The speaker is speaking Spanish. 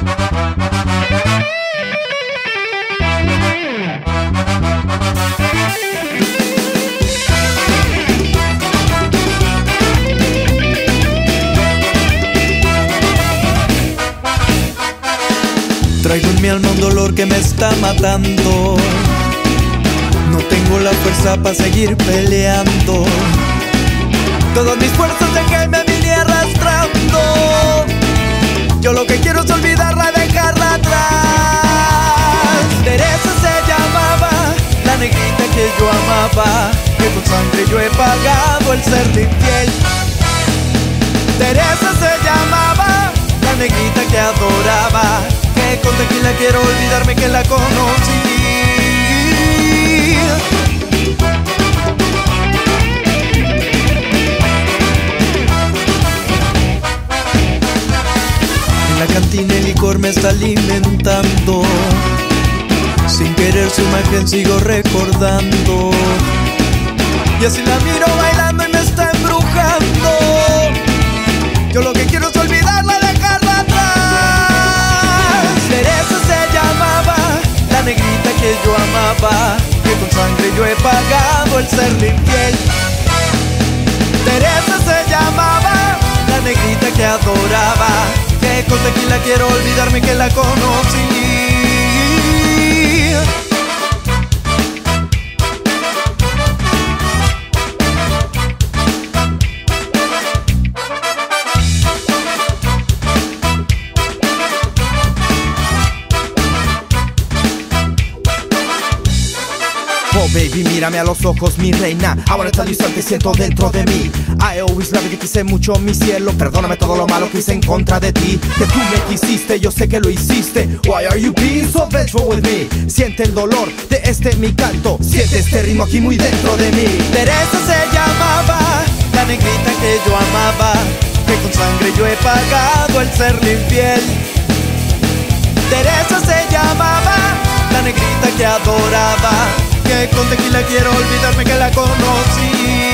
Traigo en mi alma un dolor que me está matando. No tengo la fuerza para seguir peleando. Todas mis fuerzas dejé y me vine arrastrando. Yo lo que quiero es olvidarla, dejarla atrás. Teresa se llamaba, la negrita que yo amaba, que con sangre yo he pagado el serle infiel. Teresa se llamaba, la negrita que adoraba, que con tequila quiero olvidarme que la conocí. En la cantina el licor me está alimentando. Sin querer su imagen sigo recordando. Y así la miro bailando y me está embrujando. Yo lo que quiero es olvidarla, dejarla atrás. Teresa se llamaba, la negrita que yo amaba, que con sangre yo he pagado el serle infiel. Teresa se llamaba, la negrita que adoraba, que con tequila quiero olvidarme que la conocí. Oh baby, mírame a los ojos, mi reina. I wanna tell you something, siento dentro de mí. I always love you, te quise mucho, mi cielo. Perdóname todo lo malo que hice en contra de ti. Que tú me quisiste, yo sé que lo hiciste. Why are you being so vengeful with me? Siente el dolor de mi canto. Siente este ritmo aquí muy dentro de mí. Teresa se llamaba, la negrita que yo amaba, que con sangre yo he pagado el serle infiel. Teresa se llamaba, la negrita que adoraba, que con tequila quiero olvidarme que la conocí.